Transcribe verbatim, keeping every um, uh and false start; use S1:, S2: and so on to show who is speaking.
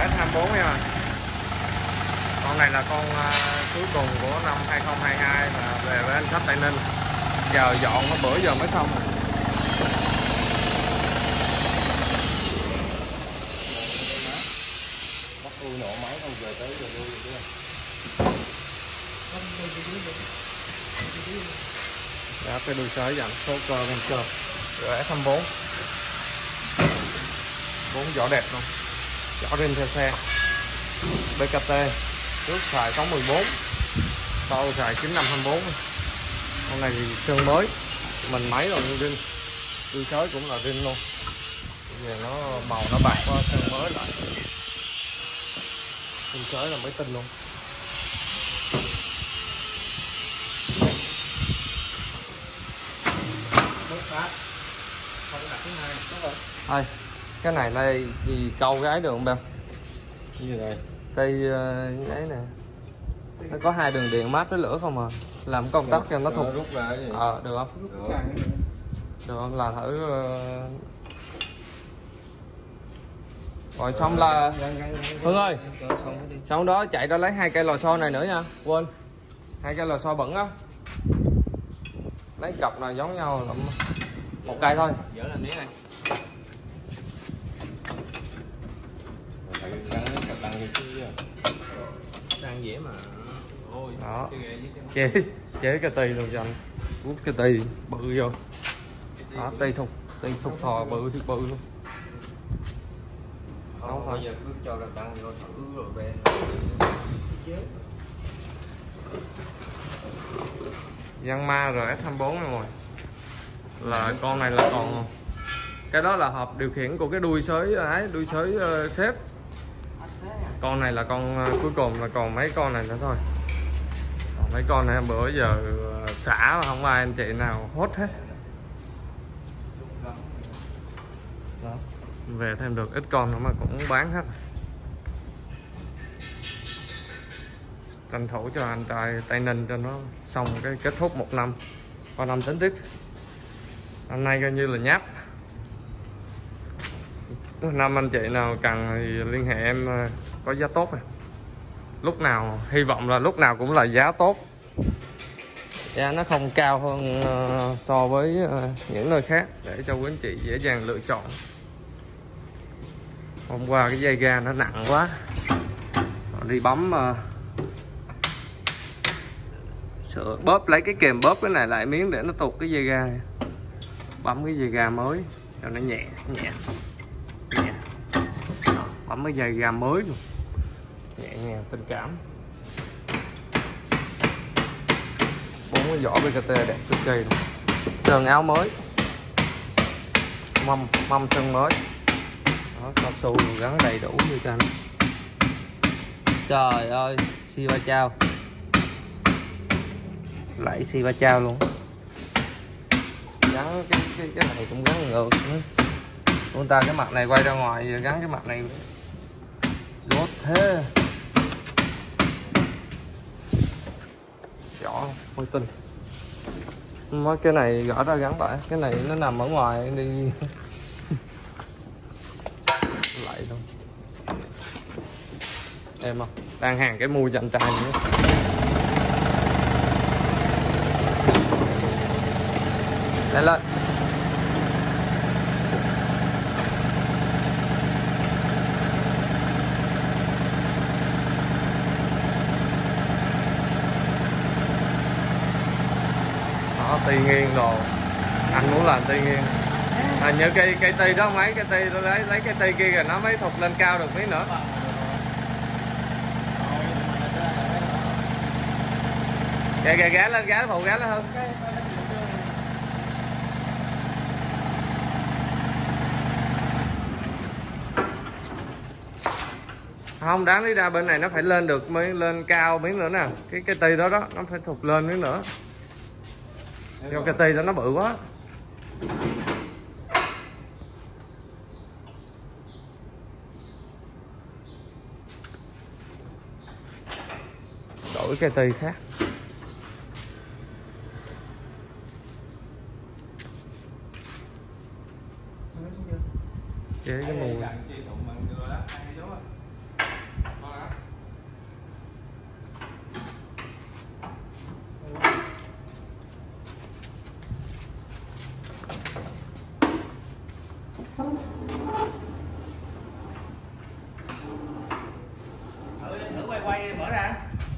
S1: ét hai bốn nha. Con này là con uh, cuối cùng của năm hai không hai hai mà về với anh khách Tây Ninh. Giờ dọn có bữa giờ mới xong.
S2: Bắt tôi nổ máy không về tới rồi luôn chứ.
S1: Đã cái đuôi sới dặn số cơ bên cơ rờ ét hai bốn, bốn vỏ đẹp luôn, vỏ rim theo xe, bê ca tê, trước xài sáu mười bốn, sau xài chín năm hai bốn. Con này thì sơn mới, mình máy rồi nhưng rim đuôi sới cũng là rim luôn. Bây giờ nó màu nó bạc quá, sơn mới lại, đuôi sới là mới tinh luôn. Thôi, cái này là gì câu cái ấy được không Bèo?
S2: Cái gì đây?
S1: Cây uh, ấy nè, nó có hai đường điện mát với lửa không à, làm công tắc cho nó thục.
S2: Rút ra cái gì?
S1: Ờ được không? Được, được không? Là thử. Uh... Rồi xong là Hưng ơi, xong đó chạy ra lấy hai cây lò xo này nữa nha, quên hai cây lò xo bẩn á, lấy cặp là giống nhau lắm. Một cây thôi.
S2: Dỡ làm miếng này. Đang dễ mà. Ôi,
S1: đó. Chế chế cái tì luôn cho anh. Quất cái tì bự vô. Đó, tì thục, tì thục thò bự thì bự luôn.
S2: Không bây giờ cứ cho cặp đăng vô thử rồi về.
S1: Yanmar rờ ét hai bốn này rồi. Là con này là còn cái đó là hộp điều khiển của cái đuôi sới ấy, đuôi sới uh, xếp. Con này là con uh, cuối cùng, là còn mấy con này nữa thôi. Còn mấy con này bữa giờ uh, xả mà không ai anh chị nào hốt hết. Đó. Về thêm được ít con nữa mà cũng bán hết. Tranh thủ cho anh trai Tây Ninh cho nó xong cái kết thúc một năm, qua năm tính tiếp. Hôm nay coi như là nháp. Năm anh chị nào cần thì liên hệ em, có giá tốt này. Lúc nào hy vọng là lúc nào cũng là giá tốt, giá nó không cao hơn uh, so với uh, những nơi khác, để cho quý anh chị dễ dàng lựa chọn. Hôm qua cái dây ga nó nặng quá, đi bấm uh, sợ bóp lấy cái kềm bóp cái này lại miếng để nó tụt cái dây ga này. Bấm cái dây ga mới cho nó nhẹ nhẹ nhẹ, bấm cái dây ga mới luôn, nhẹ nhàng tình cảm. Bốn cái vỏ bê ca tê đẹp cực kỳ luôn. Sơn áo mới, mâm mâm sơn mới, đó, cao su gắn đầy đủ như cho anh. Trời ơi, xi ba chao, lại xi ba chao luôn. Gắn cái, cái, cái này cũng gắn ngược nữa. Chúng ta cái mặt này quay ra ngoài, giờ gắn cái mặt này rốt thế. Rõ mới tinh. Mấy cái này gỡ ra gắn lại, cái này nó nằm ở ngoài đi lại luôn. Em không? Đang hàng cái mui dành trai nữa. Lên lên. Đó, tì nghiêng đồ. Anh muốn làm tì nghiêng. À, nhớ cây cây tì đó mấy cái tì lấy lấy cái tì kia rồi nó mới thụt lên cao được tí nữa. Kìa kìa gá lên, gá phụ gá lên hơn. Không, đáng lý ra bên này nó phải lên được mới lên cao miếng nữa nè. Cái cái tì đó đó nó phải thụt lên miếng nữa. Do cái tì đó nó bự quá. Đổi cái tì khác. Chế cái mùi.
S3: thử thử quay quay mở ra.